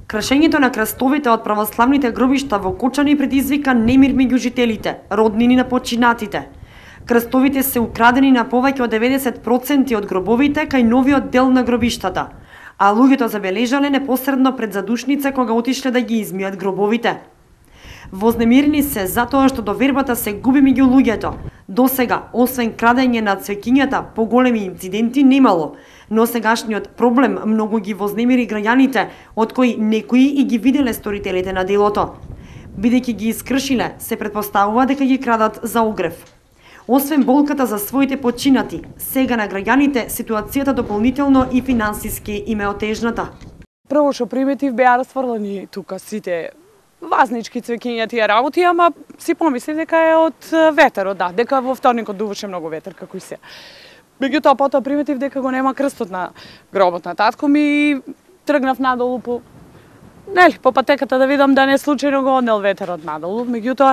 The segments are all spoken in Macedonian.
Кршењето на крстовите од православните гробишта во Кочани предизвика немир меѓу жителите, роднини на починатите. Крстовите се украдени на повеќе од 90% од гробовите кај новиот дел на гробиштата, а луѓето забележале непосредно пред задушница кога отишле да ги измијат гробовите. Вознемирени се затоа што довербата се губи меѓу луѓето. Досега, освен крадење на цвеќињата, поголеми инциденти немало, но сегашниот проблем многу ги вознемири граѓаните, од кои некои и ги виделе сторителите на делото. Бидејќи ги искршиле, се претпоставува дека ги крадат за огрев. Освен болката за своите починати, сега на граѓаните ситуацијата дополнително и финансиски им е отежната. Прво што приметив беа расфрлани тука сите вазнички цвеќиња тие работи, ама си помислив дека е од ветерот, да, дека во вторникот дуваше многу ветер како и се. Меѓутоа потоа приметив дека го нема крстот на гробот на татко ми и тргнав надолу по патеката да видам да не случајно го однел ветерот надолу. Меѓутоа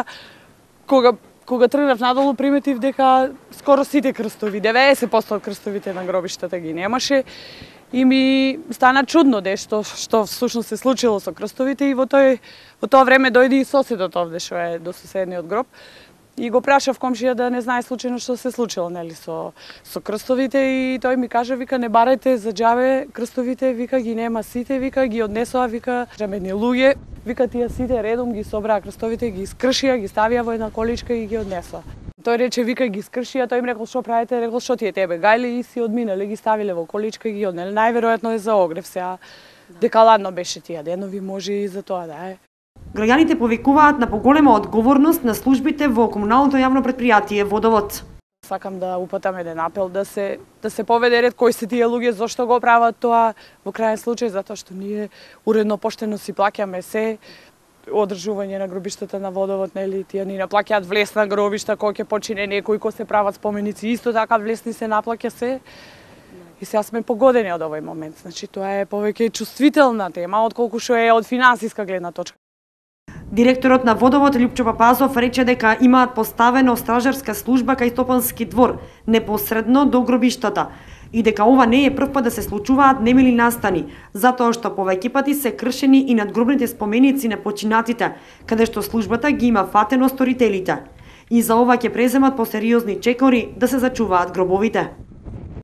кога тргнав надолу приметив дека скоро сите крстови, 90% од крстовите на гробиштата ги немаше. И ми стана чудно што всушност се случило со крстовите и во тоа време дојде и соседот овде што е до соседниот гроб и го прашав комшија да не знае случајно што се случило со крстовите и тој ми кажа, вика, не барајте за џабе крстовите, вика, ги нема сите, вика, ги однесоа, вика, жамедни луѓе, вика, тие сите редом ги собраа крстовите, ги искршија, ги ставија во една количка и ги однесоа. Тој рече, вика, ги скршија, тој им рекол, што правите? Рекол, што ти е тебе? Гајле и си одминале, ги ставиле во количка и ги однеле. Најверојатно е за огрев сега. Дека ладно беше тие денови, може и за тоа да е. Граѓаните повикуваат на поголема одговорност на службите во комуналното јавно предпријатие Водовод. Сакам да упатам еден апел да се поведе ред кои се тие луѓе, зошто го прават тоа во крајен случај, затоа што ние уредно поштено си плаќаме се, одржување на гробиштата на Водовод, нели, тие ни наплаќаат влесна гробишта, кога ќе почине некој, кој се прават споменици, исто така влесни се наплаќа се. И сега сме погодени од овој момент. Значи, тоа е повеќе чувствителна тема, отколку што е од финансиска гледна точка. Директорот на Водовод Лјупчо Папазов рече дека имаат поставено стражарска служба кај Стопански двор, непосредно до гробиштата, и дека ова не е прв пат да се случуваат немили настани, затоа што повеќе пати се кршени и надгробните споменици на починатите, каде што службата ги има фатено сторителите. И за ова ќе преземат посериозни чекори да се зачуваат гробовите.